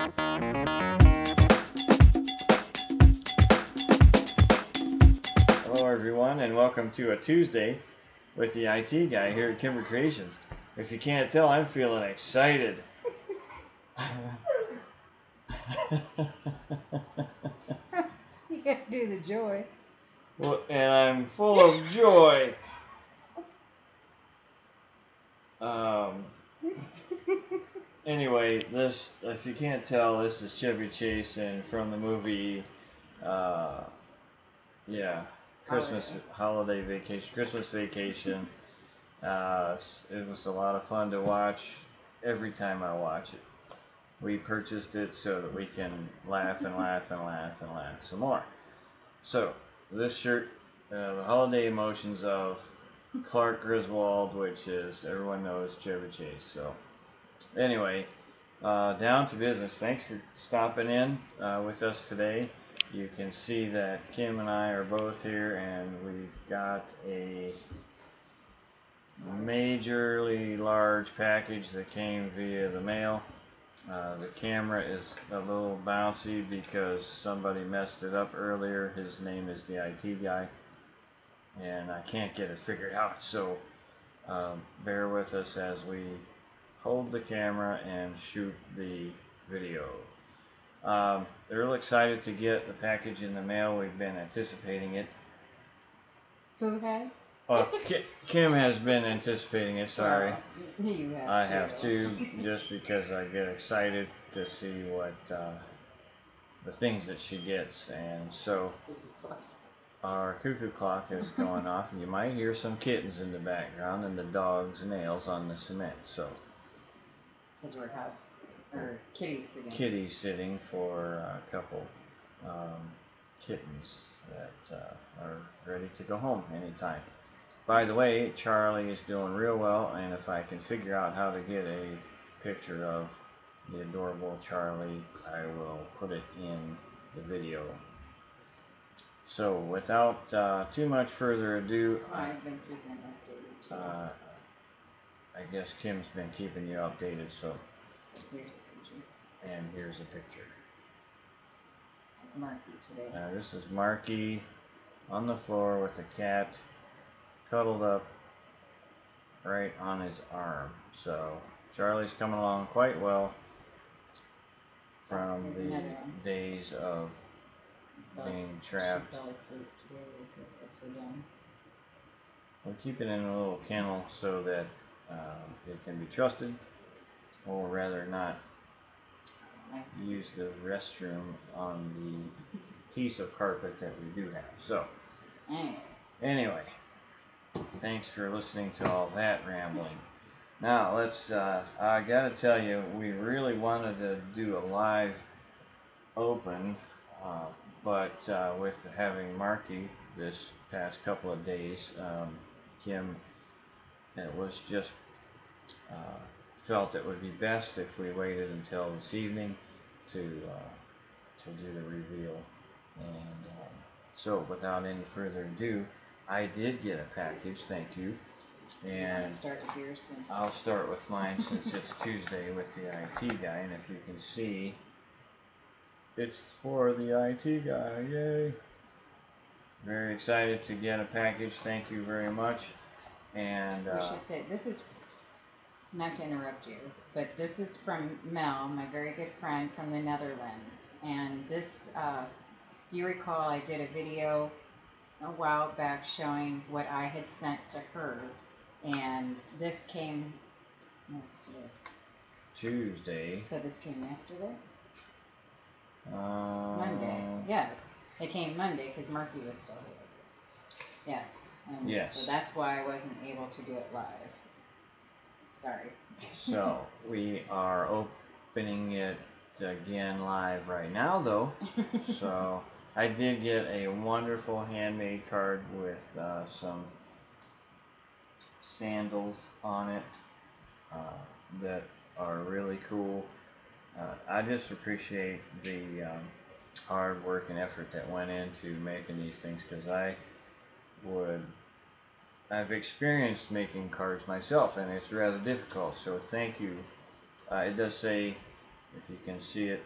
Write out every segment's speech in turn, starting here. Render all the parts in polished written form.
Hello everyone, and welcome to a Tuesday with the IT guy here at Kimber Creations. If you can't tell, I'm feeling excited. You gotta do the joy. Well, and I'm full of joy. Anyway, this, if you can't tell, this is Chevy Chase, and from the movie, Christmas Holiday Vacation, Christmas Vacation. It was a lot of fun to watch every time I watch it. We purchased it so that we can laugh and laugh and laugh and laugh some more. So, this shirt, the holiday emotions of Clark Griswold, which is, everyone knows, Chevy Chase. So, anyway, down to business. Thanks for stopping in with us today. You can see that Kim and I are both here, and we've got a majorly large package that came via the mail. The camera is a little bouncy because somebody messed it up earlier. His name is the IT guy, and I can't get it figured out, so bear with us as we hold the camera and shoot the video. They're real excited to get the package in the mail. We've been anticipating it. So guys? Kim has been anticipating it, sorry. You have I have too, just because I get excited to see what the things that she gets. And so our cuckoo clock is going off, and you might hear some kittens in the background and the dog's nails on the cement. So because we're kitties sitting for a couple kittens that are ready to go home anytime. By the way, Charlie is doing real well, and if I can figure out how to get a picture of the adorable Charlie, I will put it in the video. So, without too much further ado, I've been keeping it updated too. I guess Kim's been keeping you updated, so here's a picture. And here's a picture. Marky today. This is Marky on the floor with a cat cuddled up right on his arm. So Charlie's coming along quite well from the days of being trapped. She fell asleep today because upside down. We'll keep it in a little kennel so that it can be trusted, or rather not use the restroom on the piece of carpet that we do have. So anyway, thanks for listening to all that rambling. Now let's, I gotta tell you, we really wanted to do a live open, but with having Marky this past couple of days, Kim, it was just felt it would be best if we waited until this evening to do the reveal. And so without any further ado, I did get a package, thank you. And I'll start with mine since it's Tuesday with the IT guy, and if you can see, it's for the IT guy, yay! Very excited to get a package, thank you very much. And we should say, this is, not to interrupt you, but this is from Mel, my very good friend from the Netherlands. And this, you recall I did a video a while back showing what I had sent to her. And this came, what's today? Tuesday. So this came yesterday? Monday. Yes. It came Monday because Marky was still here. Yes. And yes. So that's why I wasn't able to do it live. Sorry. So we are opening it again live right now though. So I did get a wonderful handmade card with some sandals on it that are really cool. I just appreciate the hard work and effort that went into making these things, because I've experienced making cards myself, and it's rather difficult, so thank you. It does say, if you can see it,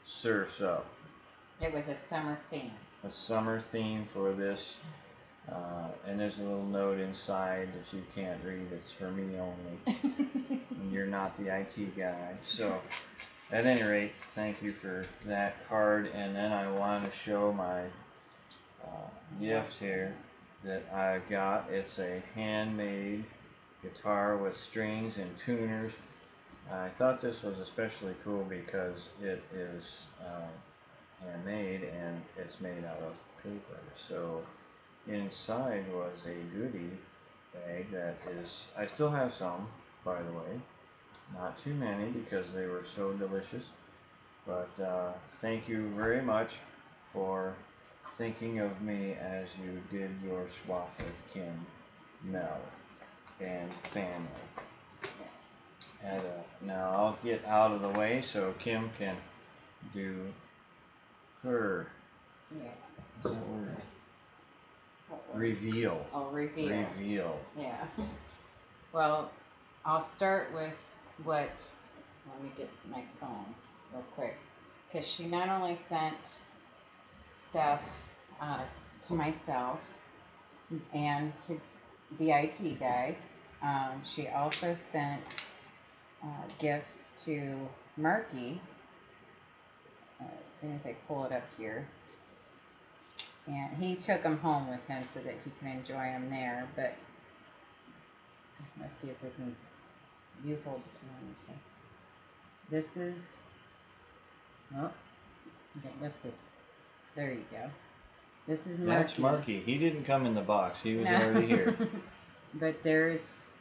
Surf's Up. It was a summer theme. A summer theme for this. And there's a little note inside that you can't read. It's for me only. And you're not the IT guy. So, at any rate, thank you for that card. And then I want to show my gift here that I got. It's a handmade guitar with strings and tuners. I thought this was especially cool because it is handmade and it's made out of paper. So inside was a goodie bag that is, I still have some, by the way, not too many because they were so delicious, but thank you very much for thinking of me as you did your swap with Kim, Mel, and family. And, now I'll get out of the way so Kim can do her Yeah. word? Reveal. Oh, reveal. Reveal. Yeah. Well, I'll start with what. Let me get my phone real quick, because she not only sent stuff to myself and to the IT guy, she also sent gifts to Marky. As soon as I pull it up here. And he took them home with him so that he can enjoy them there. But let's see if we can. You hold it to him. So this is. Oh, get lifted. There you go. This is Marky. That's Marky. He didn't come in the box. He was already here. But there's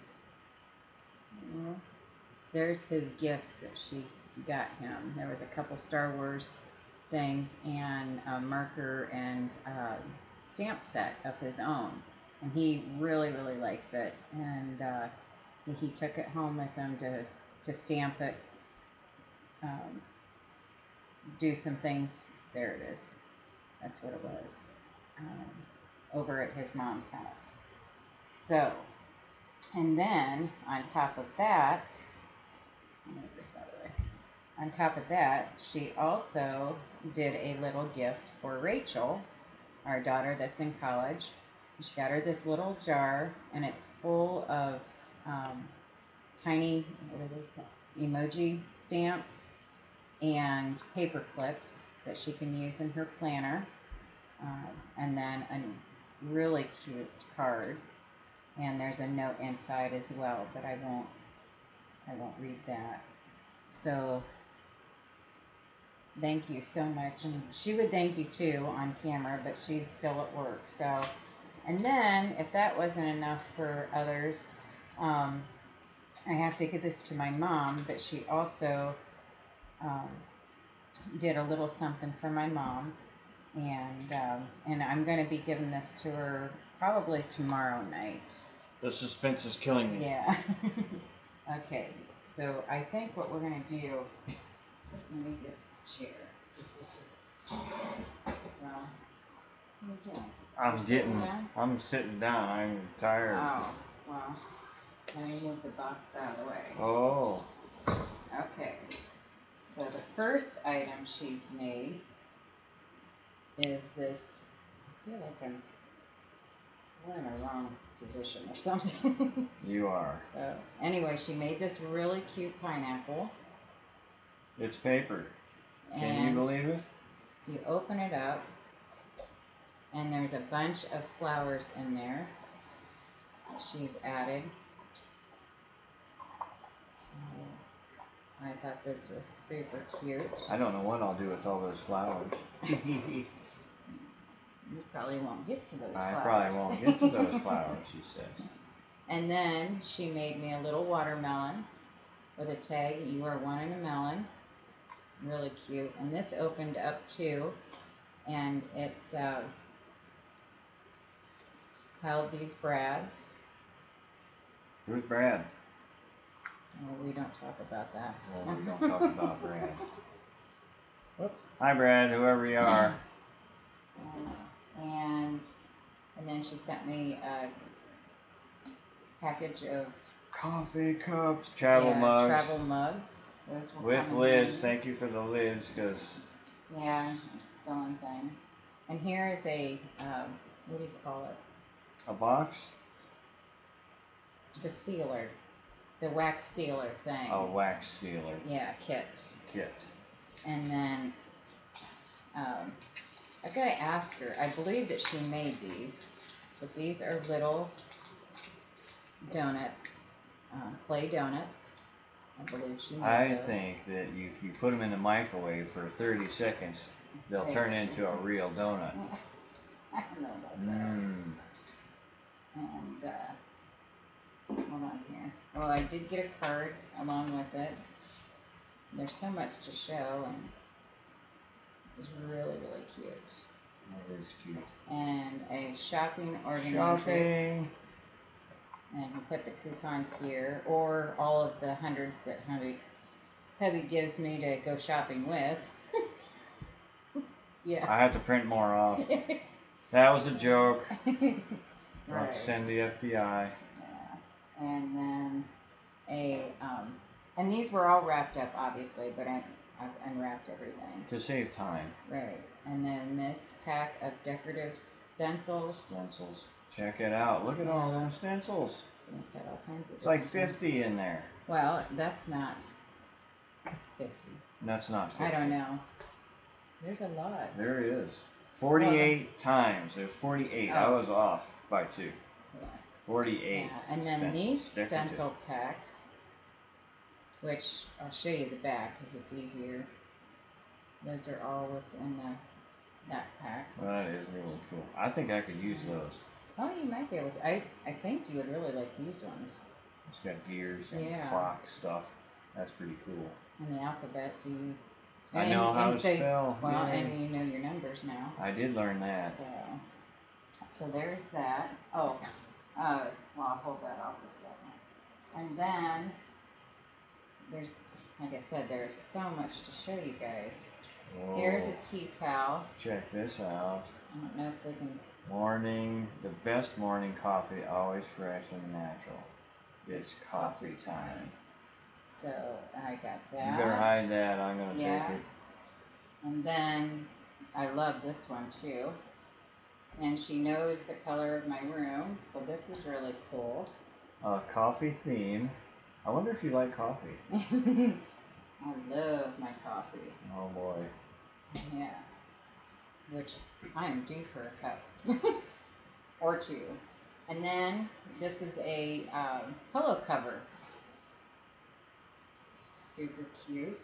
his gifts that she got him. There was a couple Star Wars things and a marker and stamp set of his own, and he really likes it, and he took it home with him to stamp it, do some things. There it is. That's what it was, over at his mom's house. So, and then on top of that, let me move this out of the way. On top of that, she also did a little gift for Rachel, our daughter that's in college. She got her this little jar, and it's full of tiny, what are they called? Emoji stamps and paper clips that she can use in her planner, and then a really cute card. And there's a note inside as well, but I won't read that. So thank you so much, and she would thank you too on camera, but she's still at work. So, and then if that wasn't enough for others, I have to give this to my mom, but she also did a little something for my mom, and I'm going to be giving this to her probably tomorrow night. The suspense is killing me. Yeah. Okay, so I think what we're going to do, let me get a chair. Well, what are you doing? I'm sitting down. I'm tired. Oh, well, let me move the box out of the way. Oh. Okay, so the first item she's made is this. I feel like we're in the wrong position or something. You are. Anyway, she made this really cute pineapple. It's paper. Can you believe it? You open it up, and there's a bunch of flowers in there that she's added. So I thought this was super cute. I don't know what I'll do with all those flowers. You probably won't get to those flowers. I probably won't get to those flowers, she says. And then she made me a little watermelon with a tag, "You are one in a melon." Really cute. And this opened up too, and it held these brads. Who's Brad? Oh, we don't talk about that. Well, we don't talk about Brad. Whoops. Hi, Brad, whoever you are. And then she sent me a package of coffee cups, travel mugs. Travel mugs. Those were with lids. Thank you for the lids, because Yeah, it's spelling things. And here is a, what do you call it? A box? The sealer. The wax sealer thing. A wax sealer Yeah, kit. kit. And then, I've got to ask her. I believe that she made these. But these are little donuts. Clay donuts. I believe she made I those. think that if you put them in the microwave for 30 seconds, they'll turn into a real donut. I don't know about Mmm. that. And, hold on here. Well, I did get a card along with it. There's so much to show, and it's really, really cute. That is cute. And a shopping organizer. Shopping. And I can put the coupons here, or all of the hundreds that hubby gives me to go shopping with. Yeah. I have to print more off. That was a joke. Right. Don't send the FBI. Yeah. And then and these were all wrapped up, obviously, but I've unwrapped everything. To save time. Right. And then this pack of decorative stencils. Stencils. Check it out. Look at all them stencils. It's got all kinds of. It's like different 50 things. in there. Well, that's not 50. That's not 50. I don't know. There's a lot. There it is. 48 times. There's 48. I was off by 2. Yeah. 48. Yeah. And then stencils. these Decorative. stencil packs, which I'll show you the back because it's easier. Those are all what's in that pack. Well, that is really cool. I think I could use those. Oh, you might be able to. I think you would really like these ones. It's got gears and Yeah. clock stuff. That's pretty cool. And the alphabet, so you. I know how to so, spell. Well, Yay. and you know your numbers now. I did learn that. So there's that. Oh, well, I'll hold that off a second. And then there's, like I said, there's so much to show you guys. Whoa. Here's a tea towel. Check this out. I don't know if we can. Morning, the best morning coffee, always fresh and natural. It's coffee time. So I got that. You better hide that. I'm gonna Yeah. take it. And then I love this one too. And she knows the color of my room, so this is really cool. Coffee theme. I wonder if you like coffee. I love my coffee. Oh boy. Yeah. Which I am due for a cup. Or two. And then this is a pillow cover. Super cute.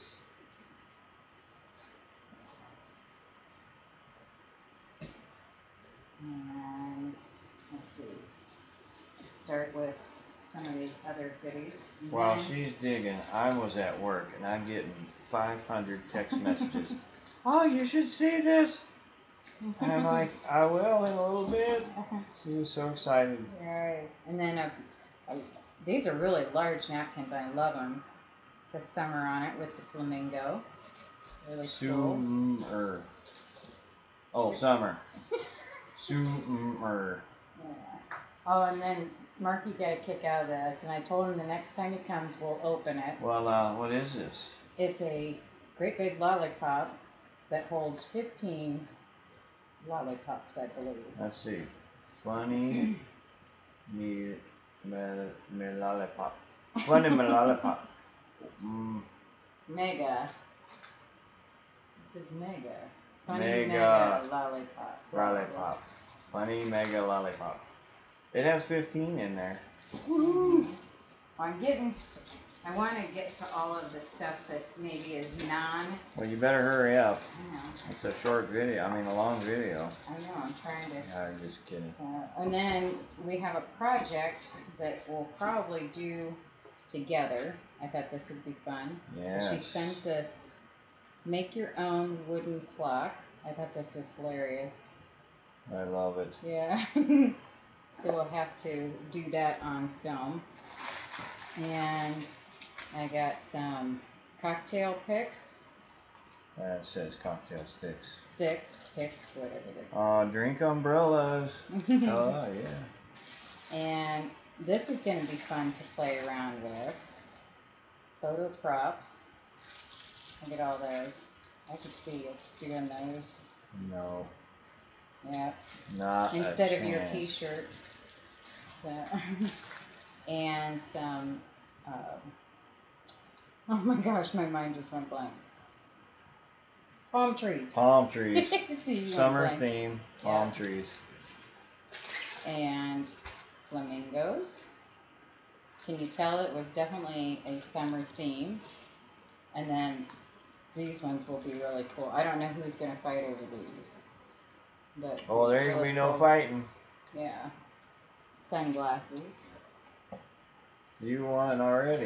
And let's see. Let's start with some of these other goodies. And While then- she's digging, I was at work and I'm getting 500 text messages. Oh, you should see this. And I'm like, I will in a little bit. She was so excited. Right. And then these are really large napkins. I love them. It says summer on it with the flamingo. Really cool. Summer. Oh, summer. Summer. Yeah. Oh, and then Marky got a kick out of this, and I told him the next time he comes, we'll open it. Well, what is this? It's a great big lollipop that holds 15 lollipops, I believe. Let's see. Funny me lollipop. Funny me lollipop. Mega. This is mega. Funny Mega mega lollipop. Lollipop. Funny mega lollipop. It has 15 in there. Woo! I want to get to all of the stuff that maybe is Well, you better hurry up. I know, It's a short video. I mean, a long video. I'm trying to. I'm just kidding. And then we have a project that we'll probably do together. I thought this would be fun. Yes. She sent this make your own wooden clock. I thought this was hilarious. I love it. Yeah. So we'll have to do that on film. And I got some cocktail picks. That says cocktail sticks. Sticks, picks, whatever they're Drink umbrellas. called. Oh, yeah. And this is going to be fun to play around with. Photo props. Look at all those. I could see us doing those. No, Yeah. not Instead a of your chance. T-shirt. So and some. Oh my gosh, my mind just went blank. Palm trees. Palm trees. See, you went Summer blank. theme. Palm Yeah. trees. And flamingos. Can you tell it was definitely a summer theme? And then these ones will be really cool. I don't know who's gonna fight over these, but Oh, there ain't really be no cool. fighting. Yeah. Sunglasses. You won already.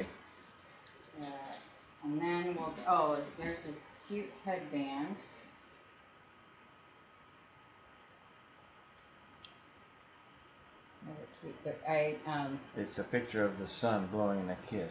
And then we'll. Oh, there's this cute headband. Really cute, but It's a picture of the sun blowing a kiss.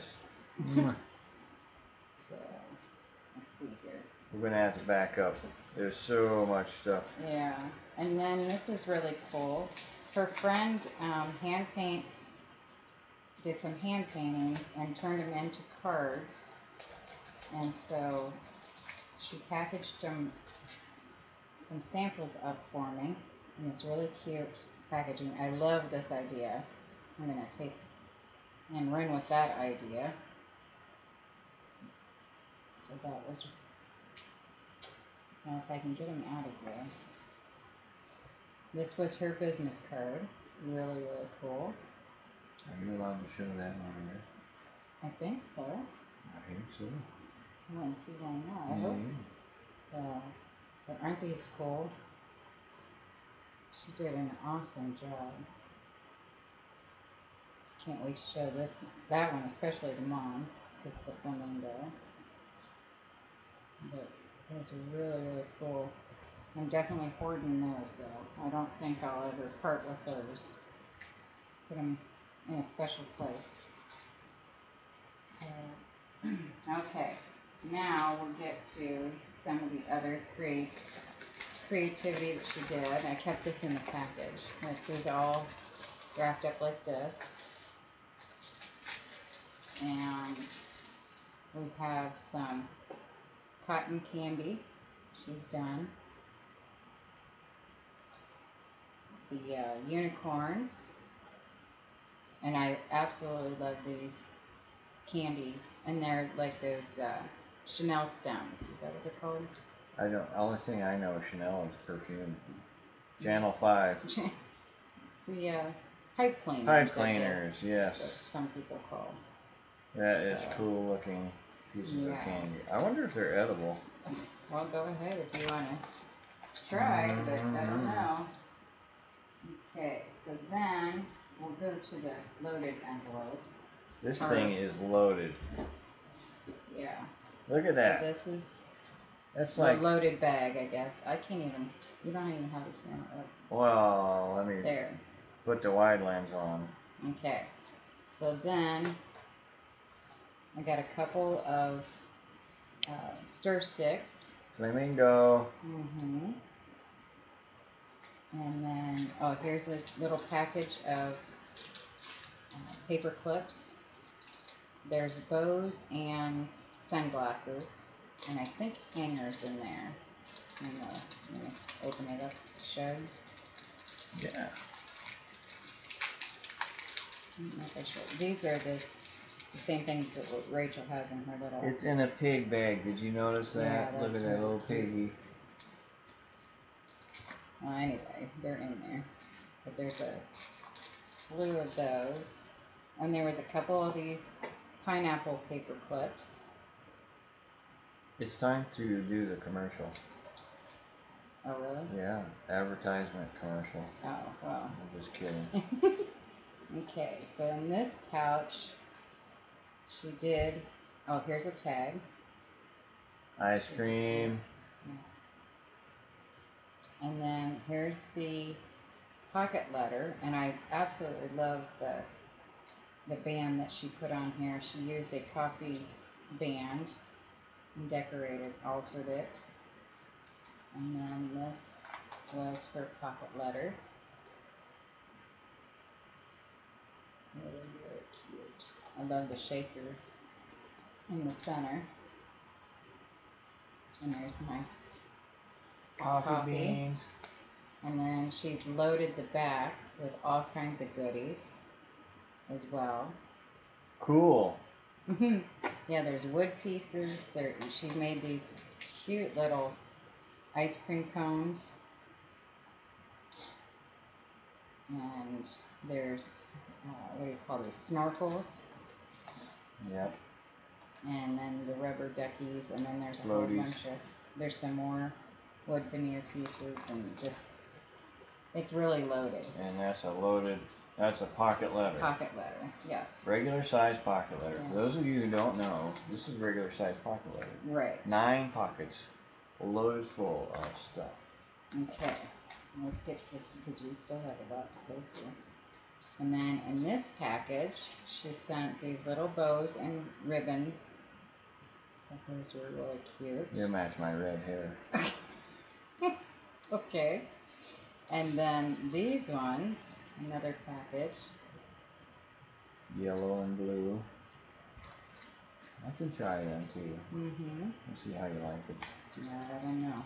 So let's see here. We're gonna have to back up. There's so much stuff. Yeah, and then this is really cool. Her friend hand paints, did some hand paintings and turned them into cards, and so she packaged them, some samples up for me, and it's really cute packaging. I love this idea. I'm gonna take and run with that idea. So that was. Now if I can get him out of here. This was her business card. Really, really cool. Are you allowed to show that on here? I think so. I think so. I want to see why not. I hope so. But aren't these cool? She did an awesome job. Can't wait to show that one, especially to Mom, because the flamingo. But those are really, really cool. I'm definitely hoarding those though. I don't think I'll ever part with those. Put them in a special place. So, okay. Now we'll get to some of the other creativity that she did. I kept this in the package. This is all wrapped up like this. And we have some cotton candy she's done. The unicorns. And I absolutely love these candies. And they're like those Chanel stems. Is that what they're called? I don't. Only thing I know Chanel is perfume. Channel 5. The pipe cleaners. Pipe cleaners, yes. What some people call. That is cool looking pieces of candy. I wonder if they're edible. Well, go ahead if you want to try, but I don't know. Okay, so then we'll go to the loaded envelope. This thing is loaded. Yeah. Look at that. So this is That's the like loaded bag, I guess. I can't even. You don't even have the camera up. Well, let me There. put the wide lens on. Okay. So then I got a couple of stir sticks. Flamingo. And then, oh, here's a little package of paper clips. There's bows and sunglasses, and I think hangers in there. Let me open it up to show you. Yeah. I don't know if I showed. These are the same things that what Rachel has in her little. It's in a pig bag. Did you notice that? Yeah, Look that's at that really little cute. piggy. Well, anyway, they're in there. But there's a slew of those. And there was a couple of these pineapple paper clips. It's time to do the commercial. Oh, really? Yeah, advertisement commercial. Oh, well. I'm just kidding. Okay, so in this pouch, she did, oh, here's a tag. Ice cream. And then here's the pocket letter, and I absolutely love the band that she put on here. She used a coffee band and decorated, altered it. And then this was her pocket letter. Really, really cute. I love the shaker in the center. And there's my Coffee beans. And then she's loaded the back with all kinds of goodies as well. Cool. Yeah, there's wood pieces. She made these cute little ice cream cones. And there's, what do you call these, snorkels. Yep. And then the rubber duckies, and then there's a whole Floaties. bunch of, there's some more wood veneer pieces, and just, it's really loaded. And that's a pocket letter. Pocket letter, yes. Regular size pocket letter. Yeah. For those of you who don't know, this is regular size pocket letter. Right. 9 pockets loaded full of stuff. Okay, let's get to, because we still have a lot to go through. And then in this package, she sent these little bows and ribbon. I thought those were really cute. You match my red hair. Okay. And then these ones, another package. Yellow and blue. I can try them too. Mm-hmm. Let's see how you like it. Yeah, I don't know.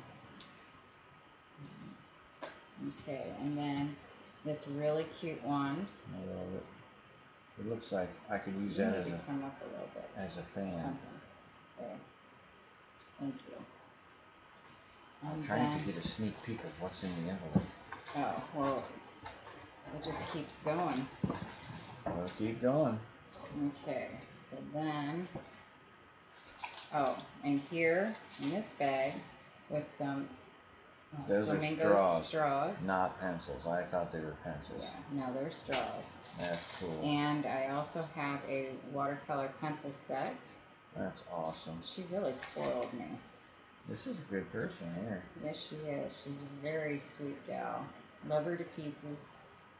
Okay, and then this really cute wand. I love it. It looks like I could use You that need as to a come up a little bit. fan. Something. There. Thank you. I'm And trying then, to get a sneak peek of what's in the envelope. oh, well, it just keeps going. Well, keep going. Okay, so then, oh, and here in this bag was some Those are flamingo straws. Not pencils. I thought they were pencils. Yeah, no, they're straws. That's cool. And I also have a watercolor pencil set. That's awesome. She really spoiled me. This is a good person here. Yes, she is. She's a very sweet gal. Love her to pieces.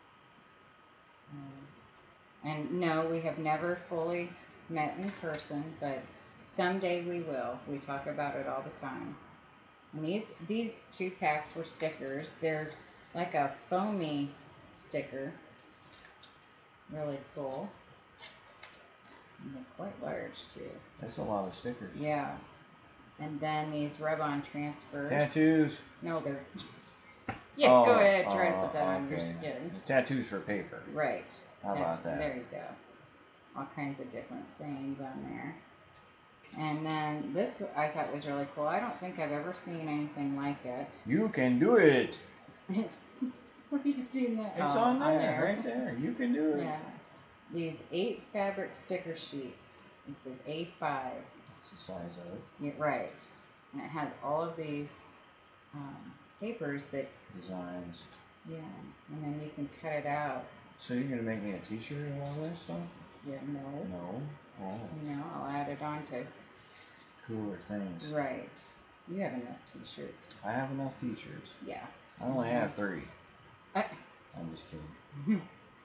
And no, we have never fully met in person, but someday we will. We talk about it all the time. And these 2 packs were stickers. They're like a foamy sticker. Really cool. And they're quite large too. That's a lot of stickers. Yeah. And then these rub-on transfers. Tattoos. No, they're... Yeah, go ahead, try to put that on your okay. skin. Tattoos for paper. Right. How about that? There you go. All kinds of different sayings on there. And then this I thought was really cool. I don't think I've ever seen anything like it. You can do it. Where have you seen that? It's on there, right there. You can do it. Yeah. These 8 fabric sticker sheets. It says A5. That's the size of it. Yeah, right. And it has all of these papers that... Designs. Yeah. And then you can cut it out. So you're going to make me a t-shirt of all that stuff? Yeah, no. No. Oh. No, I'll add it on to... Cooler things. Right. You have enough t-shirts. I have enough t-shirts. Yeah. I only have 3. I... I'm just kidding.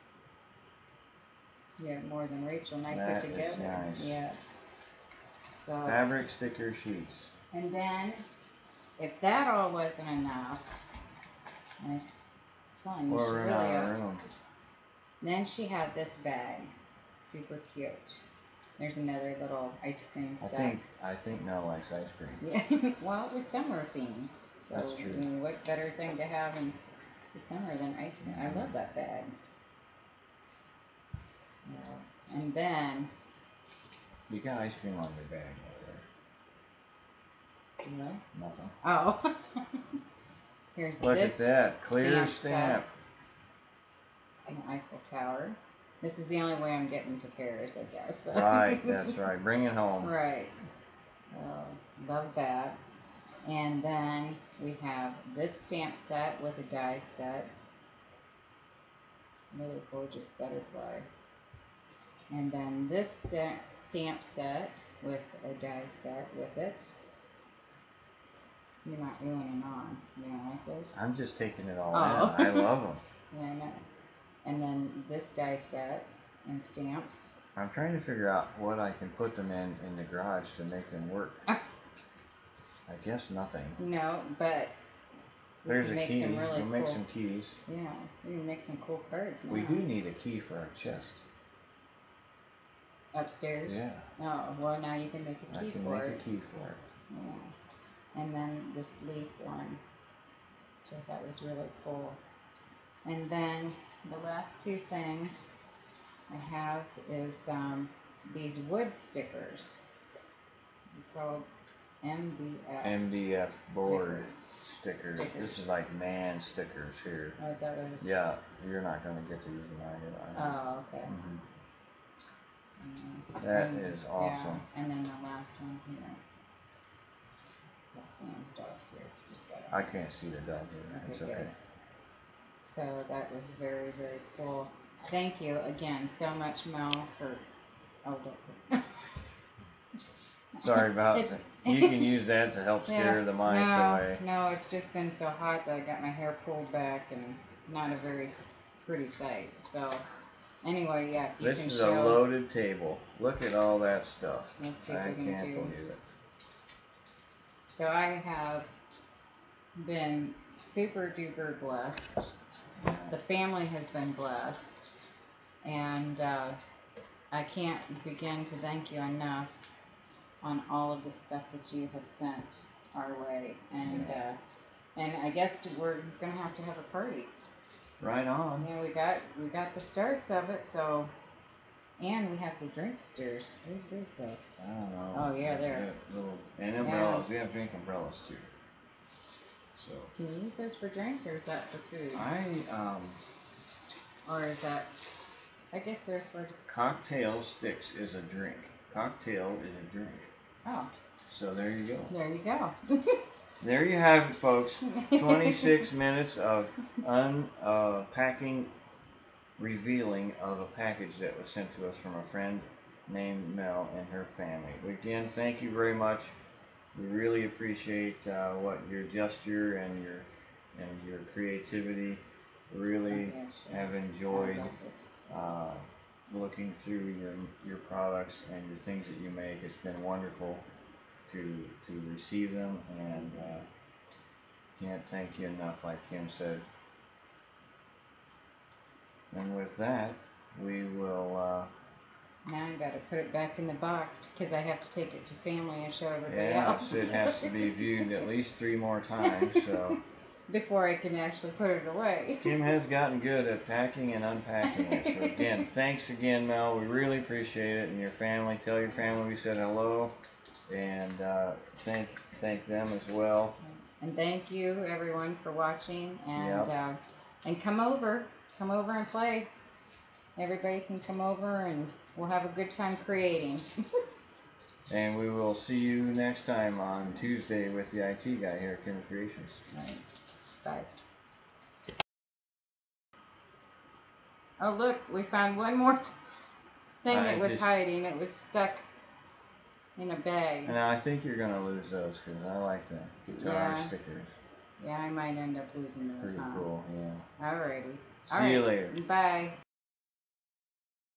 You have more than Rachel and I That put is together. nice. Yes. So. Fabric sticker sheets. And then, if that all wasn't enough, I was telling you, Well, she we're really out of ought- room. Then she had this bag, super cute. There's another little ice cream set. I think Mel likes ice cream. Yeah. Well, it was summer themed. So, That's true. I mean, what better thing to have in the summer than ice cream? I love that bag. Yeah. And then, You got ice cream on your bag over you know, there. Nothing. oh, here's Look this at that. Clear stamp stamp. set, an Eiffel Tower. This is the only way I'm getting to Paris, I guess. Right, that's right. Bring it home. Right. So, love that. And then we have this stamp set with a die set. Really gorgeous butterfly. And then this stamp set with a die set with it. You're not doing and on. You don't like those? I'm just taking it all Oh. in. I love them. Yeah, I know. And then this die set and stamps. I'm trying to figure out what I can put them in the garage to make them work. Ah. I guess nothing. No, but we There's can a make key. some really We'll make cool. some keys. Yeah, we can make some cool cards now. We do need a key for our chest. Upstairs. Yeah. Oh, well now you can make a I key can for make it. a key for it. Yeah. and then this leaf one, which I thought was really cool. And then the last two things I have is these wood stickers called MDF board stickers. This is like man stickers here. Oh, is that what it is? Yeah, you're not going to get to use them either. Oh, okay. That is awesome. Yeah, and then the last one here. That's Sam's dog here. Just got I can't see the dog here. It's okay. Good. So that was very, very cool. Thank you again so much, Mel, for. Oh, don't. Sorry about that. You can use that to help scare the mice away. No, it's just been so hot that I got my hair pulled back and not a very pretty sight. So, anyway, yeah, if you this can is show. A loaded table. Look at all that stuff. Let's see if I we can can't do. believe it. So I have been super duper blessed. The family has been blessed, and I can't begin to thank you enough on all of the stuff that you have sent our way, and I guess we're gonna have to have a party. Right on. Yeah, we got the starts of it, so, and we have the drinksters. Where'd those go? I don't know. Oh yeah, there. And umbrellas. We have drink umbrellas too. So. Can you use those for drinks, or is that for food? Or is that? I guess they're for. Cocktail sticks is a drink. Cocktail is a drink. Oh. So there you go. There you go. There you have it, folks. 26 minutes of unpacking, revealing of a package that was sent to us from a friend named Mel and her family. Again, thank you very much. We really appreciate what your gesture and your creativity. Really have enjoyed looking through your products and the things that you make. It's been wonderful to receive them, and can't thank you enough, like Kim said. And with that, we will. Now I gotta put it back in the box because I have to take it to family and show everybody Yes, else. it has to be viewed at least 3 more times. So. Before I can actually put it away. Kim has gotten good at packing and unpacking it. So again, thanks again, Mel. We really appreciate it. And your family, tell your family we said hello, and thank them as well. And thank you everyone for watching. And and come over and play. Everybody can come over and we'll have a good time creating. And we will see you next time on Tuesday with the IT guy here at Kim Creations. Right. Bye. Oh look, we found one more thing that was hiding. It was stuck in a bag. And I think you're gonna lose those because I like the guitar stickers. Yeah, I might end up losing those. Pretty cool, yeah. Alrighty. See you later. Bye.